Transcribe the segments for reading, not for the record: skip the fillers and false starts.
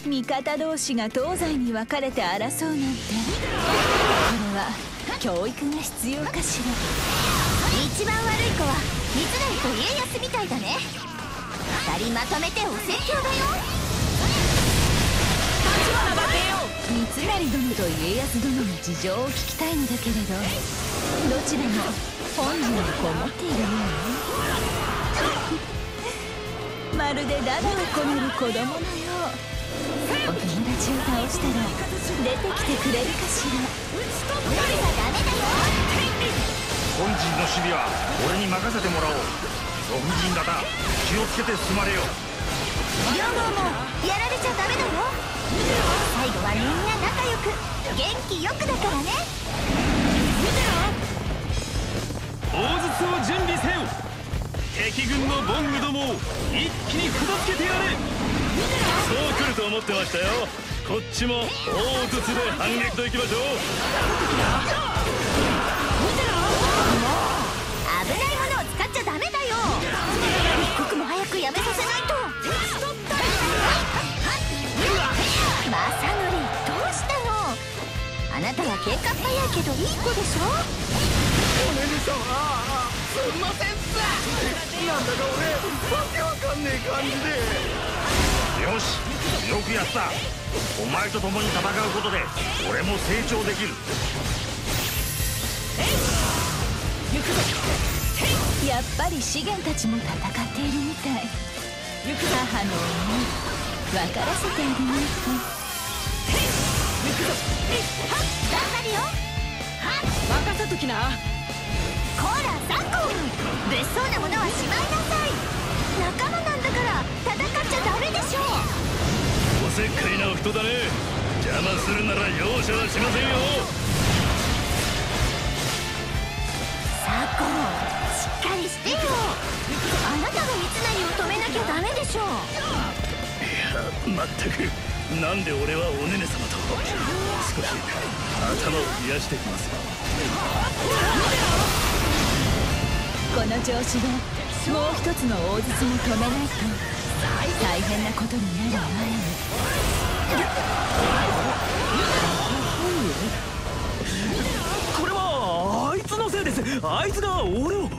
味方同士が東西に分かれて争うなんて、これは教育が必要かしら。 一番悪い子は三成と家康みたいだね。二人まとめてお説教だよ。 三成殿と家康殿の事情を聞きたいのだけれど、どちらも本陣にこもっているようね。まるでダダをこねる子供のよう。お友達を倒したら出てきてくれるかしら。 無理はダメだよ。 本陣の守備は俺に任せてもらおう。ご婦人方、気をつけて進まれよ。 両方もやられちゃダメだよ。最後はみんな仲良く元気よくだからね。 大筒を準備せよ。敵軍のボングどもを一気に片付けてやれ。そう来ると思ってましたよ。こっちも大筒で反撃といきましょう。 危ないものを使っちゃダメだよ。一刻も早くやめさせないと。正則、どうしたの。あなたは喧嘩っ早いけどいい子でしょ。 お姉様、すんませんっす。なんだか俺わけわかんねえ感じで。よし、よくやった。お前と共に戦うことで俺も成長できる。 やっぱり資源たちも戦っているみたい。母の思い分からせてあげないと。 頑張るよ。 任せときな。 こらサンコン、物騒なものはしまいなさい。仲間なんだから戦っちゃダメでしょ。 おせっかいな人だね。邪魔するなら容赦はしませんよ。 サコン、しっかりしてよ。あなたが三成を止めなきゃダメでしょ。 いや、まったくなんで俺はおねね様と。少し頭を冷やしてきますよ。 この調子でもう一つの大筒も止めないと大変なことになる前に。 これはあいつのせいです。あいつが俺を。あいつって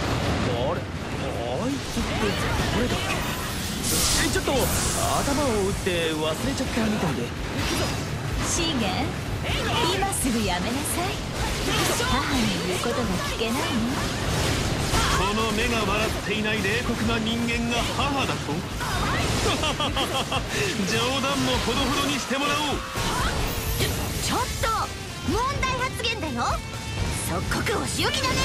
誰だっけ。ちょっと頭を打って忘れちゃったみたいで。 資源、今すぐやめなさい。母に言うことが聞けないの。 この目が笑っていない冷酷な人間が母だと。冗談もほどほどにしてもらおう。 ちょっと問題発言だよ。即刻お仕置きだね。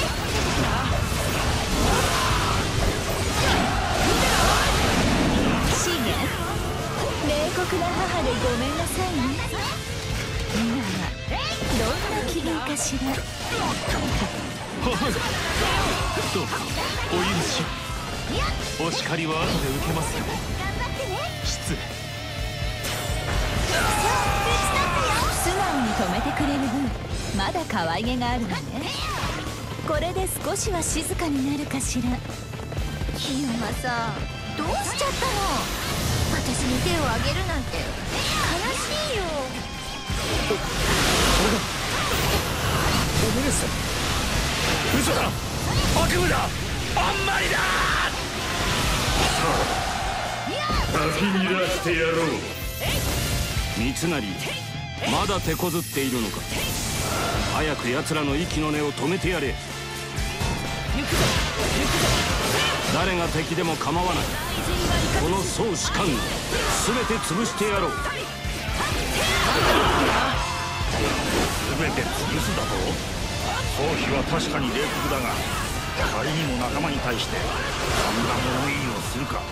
資源、冷酷な母でごめんなさいね。今はどんな気分かしら。 どうかお許し。お叱りは後で受けますよ。 頑張ってね。 失礼。 素直に止めてくれる分まだ可愛げがあるわね。これで少しは静かになるかしら。 清正、どうしちゃったの。私に手をあげるなんて悲しいよ。 お姉さん、嘘だ、悪夢だ、あんまりだ。 かき乱してやろう。三成、まだ手こずっているのか。早く奴らの息の根を止めてやれ。誰が敵でも構わない。この総士官を全て潰してやろう。 全て潰すだと。王妃は確かに冷酷だが、仮にも仲間に対してそんな物言いをするか。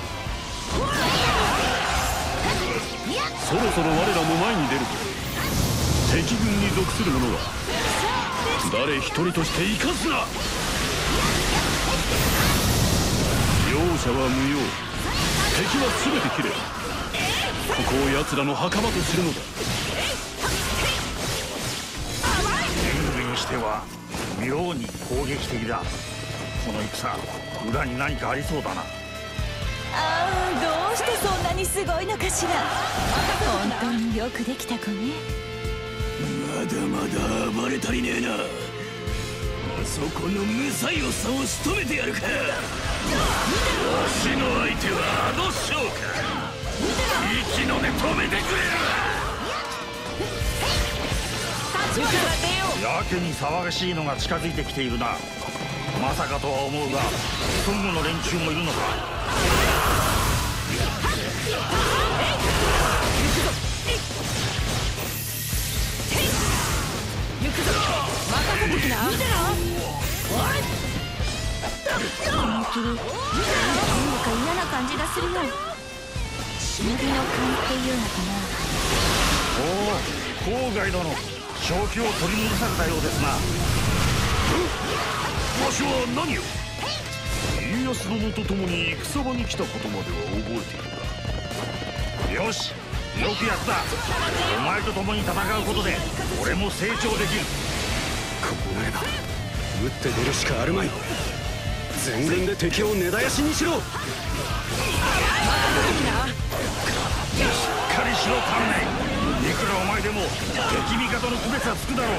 そろそろ我らも前に出るぞ。敵軍に属する者は誰一人として生かすな。容赦は無用。敵は全て切れ。ここを奴らの墓場とするのだ。 援軍にしては妙に攻撃的だ。この戦、裏に何かありそうだな。 ああ、どううしてそんなにすごいのかしら。本当によくできた子ね。 まだまだ暴れ足りねえな。あそこの無才をさを仕留めてやるか。わしの相手はあの将か。息の根止めてくれる。 やけに騒がしいのが近づいてきているな。まさかとは思うが孫悟の連中もいるのか。 行くぞ、任せてきな。見てろ。 思いっきりなんだか嫌な感じがするよ。忍びの勘っていうのかおお、郊外殿、正気を取り戻されたようですな。 わしは何を。家康殿と共に戦場に来たことまでは覚えているが。 よし、よくやった。お前と共に戦うことで俺も成長できる。 こうなれば打って出るしかあるまい。全軍で敵を根絶やしにしろ。しっかりしろ観念。いくらお前でも敵味方の区別はつくだろう。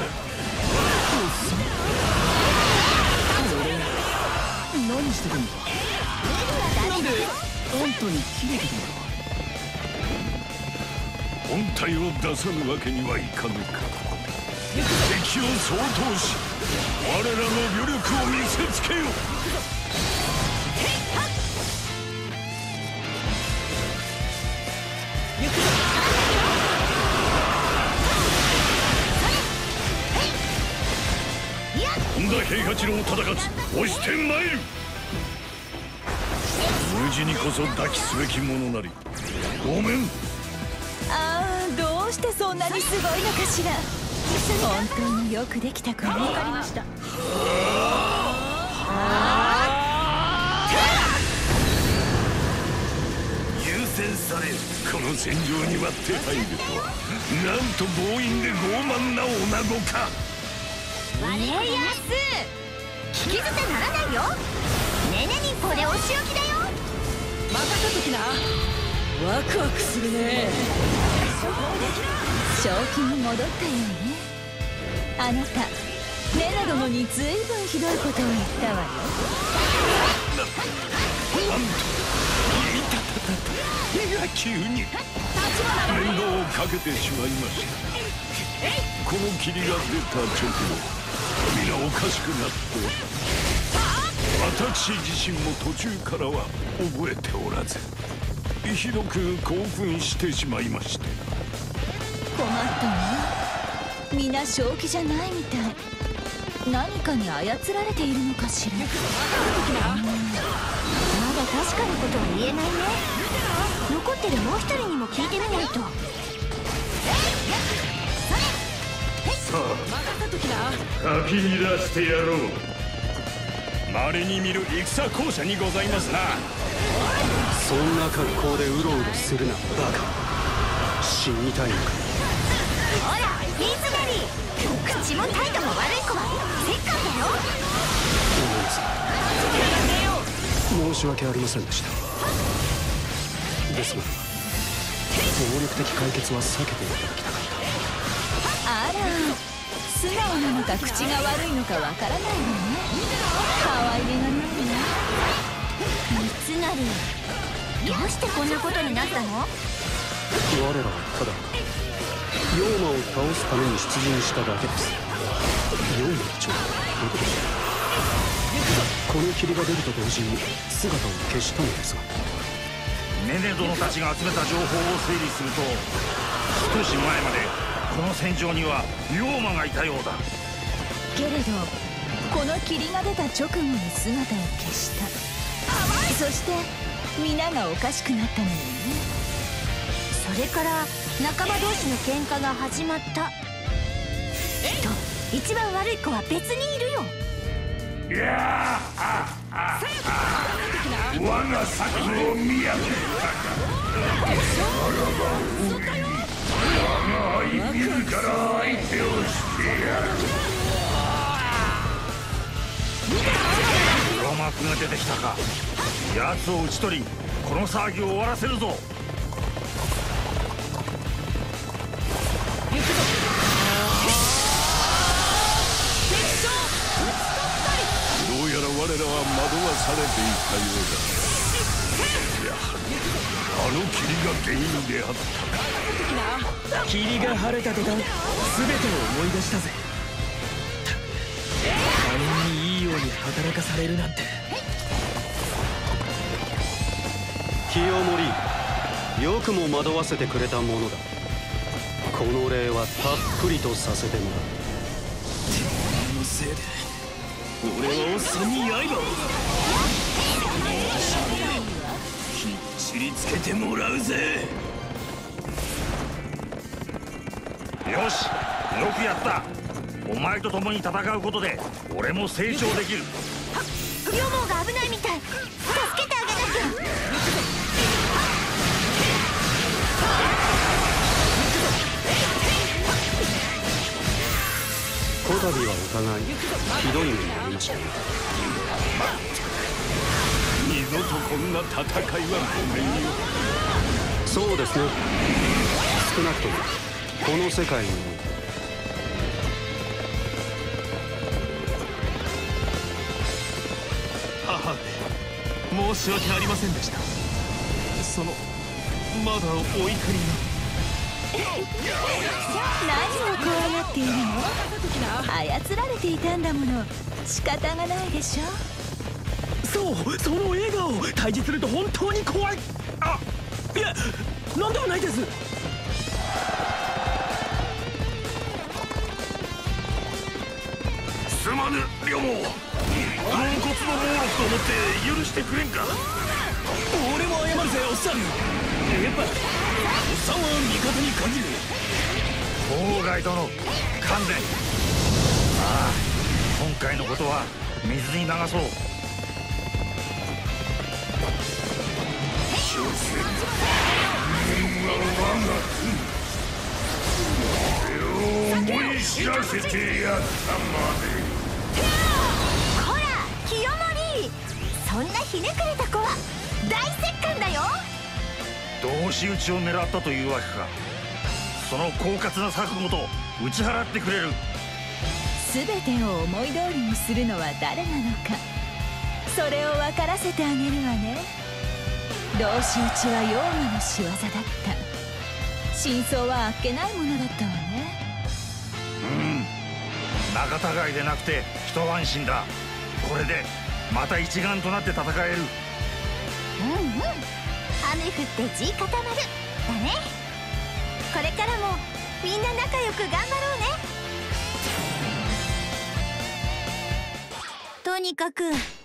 何してるんだ。なんであんたに切れてたんだ。本体を出さぬわけにはいかぬか。敵を総統し我らの余力を見せつけよ。本田平八郎忠勝、押してまいる。無事にこそ抱きすべきものなり。ごめん。 ああ、どうしてそんなにすごいのかしら。本当によくできた子ね。わかりました。 優先されこの戦場に割って入るとは、なんと強引で傲慢な女子か。 家康、聞き捨てならないよ。ねねにこれお仕置きだよ。 任せときな。ワクワクするね。正気に戻ったようね。あなたレナ殿にずいぶんひどいことを言ったわよ。 なんといたたたた。いや急に面倒をかけてしまいました。この霧が出た直後皆おかしくなって、私自身も途中からは覚えておらず、ひどく興奮してしまいまして。 困ったわ。皆正気じゃないみたい。何かに操られているのかしら。 まだ確かなことは言えないね。残ってるもう一人にも聞いてみないと。 さあ、かき乱してやろう。稀に見る戦校舎にございますな。そんな格好でうろうろするな、バカ。死にたいのか。 ほら、ピースガリー、口も態度も悪い子はせっかんだよ。 申し訳ありませんでした。ですが暴力的解決は避けていただきたかった。 あら、素直なのか口が悪いのかわからないわね。可愛げがないわ。 三成、どうしてこんなことになったの？ 我らはただ妖魔を倒すために出陣しただけです。妖魔長どこでしょう。この霧が出ると同時に姿を消したのですが。 ネネ殿たちが集めた情報を整理すると、少し前までこの戦場には妖魔がいたようだ。 けれどこの霧が出た直後に姿を消した。そして皆がおかしくなったのよね。 それから仲間同士の喧嘩が始まった。と一番悪い子は別にいるよ。 いや我が策を見破ったか。我が愛自ら相手をしてやる。 黒幕が出てきたか。奴を討ち取りここの騒ぎを終わらせるぞ。 どうやら我らは惑わされていたようだ。やはりあの霧が原因であったか。 霧が晴れた途端全てを思い出したぜ。他人にいいように働かされるなんて。 清盛、よくも惑わせてくれたものだ。この礼はたっぷりとさせてもらう。 このせいで俺はおっさんに刃をきっちりつけてもらうぜ。 よし、よくやった。お前と共に戦うことで俺も成長できる。 リョモが危ないみたい。助けてあげなきゃ。 こたびはお互いひどい目に遭いました。 二度とこんな戦いはごめんよ。 そうですね。少なくともこの世界に母上、申し訳ありませんでした。まだお怒りが。 何を怖がっているの？操られていたんだもの。仕方がないでしょ。 そう、その笑顔対峙すると本当に怖い。あ、いや、なんでもないです。 すまぬ、リョモ。ポンコツの猛録と思って許してくれんか。 俺も謝るぜ、おっさん。やっぱおっさんは味方に限る。 法外殿、勘弁。ああ、今回のことは水に流そう。思い知らせてやったまで。 ほら清盛、そんなひねくれた子は大折檻だよ。 同士討ちを狙ったというわけか。その狡猾な錯誤と打ち払ってくれる。 全てを思い通りにするのは誰なのか、それを分からせてあげるわね。同士討ちは妖魔の仕業だった。真相はあっけないものだったわね。 仲違いでなくて一安心だ。これでまた一丸となって戦える。 雨降って地固まるだね。これからもみんな仲良く頑張ろうね。とにかく